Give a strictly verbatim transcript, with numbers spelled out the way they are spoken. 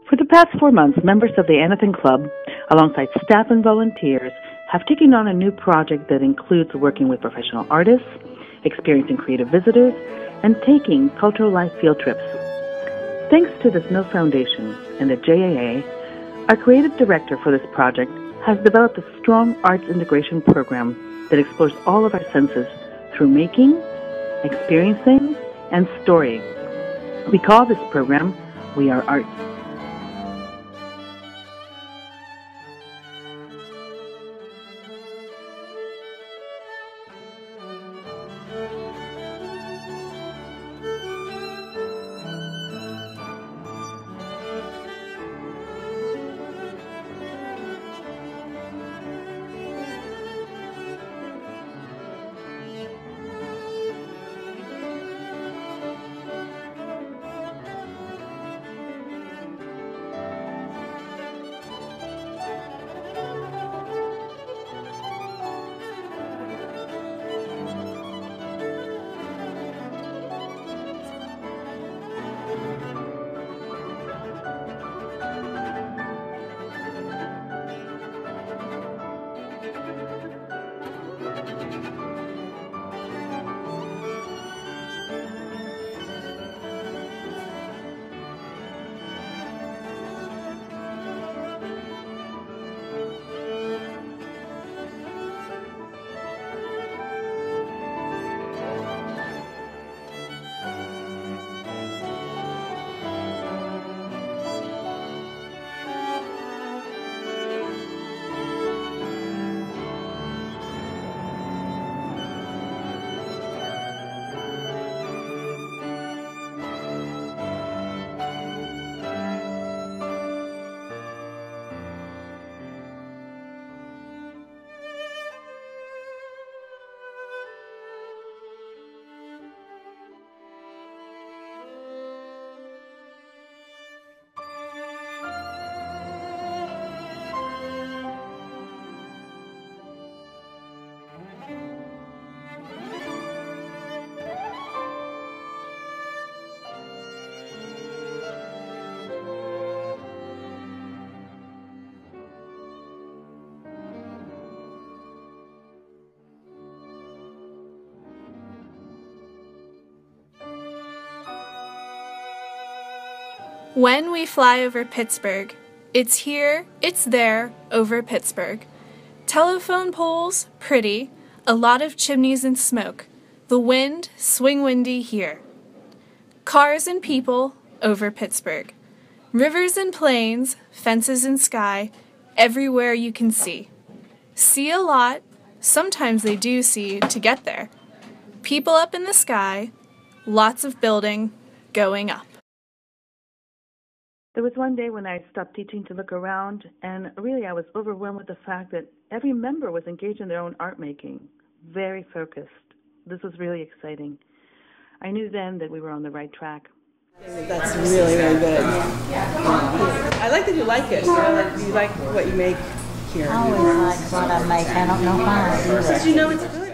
For the past four months, members of the Anathan Club, alongside staff and volunteers, have taken on a new project that includes working with professional artists, experiencing creative visitors, and taking cultural life field trips. Thanks to the Snow Foundation and the J A A, our creative director for this project has developed a strong arts integration program that explores all of our senses through making, experiencing, and story. We call this program We Are Arts. When we fly over Pittsburgh, it's here, it's there, over Pittsburgh. Telephone poles, pretty, a lot of chimneys and smoke. The wind, swing windy here. Cars and people, over Pittsburgh. Rivers and plains, fences and sky, everywhere you can see. See a lot, sometimes they do see to get there. People up in the sky, lots of building going up. There was one day when I stopped teaching to look around, and really I was overwhelmed with the fact that every member was engaged in their own art making, very focused. This was really exciting. I knew then that we were on the right track. That's really, really good. I like that you like it. You, know, like, you like what you make here. I always like what I make. I don't know why I do it. Because you know it's good.